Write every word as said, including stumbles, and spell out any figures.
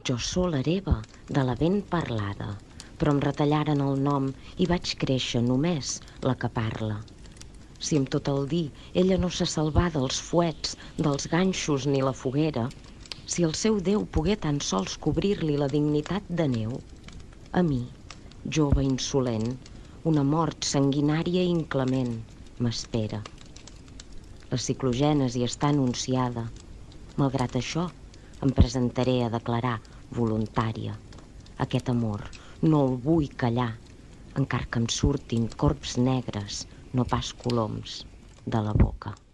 Jo sol hereva de la ben parlada, però em retallaren el nom i vaig créixer només la que parla. Si amb tot el dir ella no se salvà dels fuets, dels ganxos ni la foguera, si el seu Déu pogué tan sols cobrir-li la dignitat de neu, a mi, jove insolent, una mort sanguinària i inclement m'espera. La ciclogènesi està anunciada. Malgrat això, em presentaré a declarar voluntària. Aquest amor no el vull callar, encara que em surtin corbs negres, no pas coloms, de la boca.